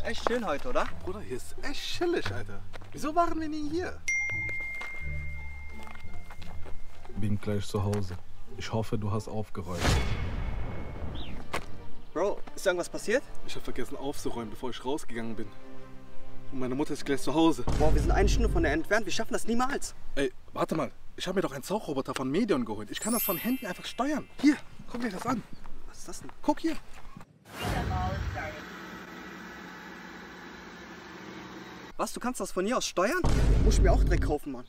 echt schön heute, oder? Bruder, hier ist echt chillig, Alter. Wieso waren wir nie hier? Bin gleich zu Hause. Ich hoffe, du hast aufgeräumt. Bro, ist irgendwas passiert? Ich habe vergessen aufzuräumen, bevor ich rausgegangen bin. Und meine Mutter ist gleich zu Hause. Boah, wir sind eine Stunde von der entfernt. Wir schaffen das niemals. Ey, warte mal. Ich habe mir doch einen Saugroboter von Medion geholt. Ich kann das von Handy einfach steuern. Hier, guck dir das an. Was ist das denn? Guck hier. Was, du kannst das von hier aus steuern? Muss ich mir auch direkt kaufen, Mann.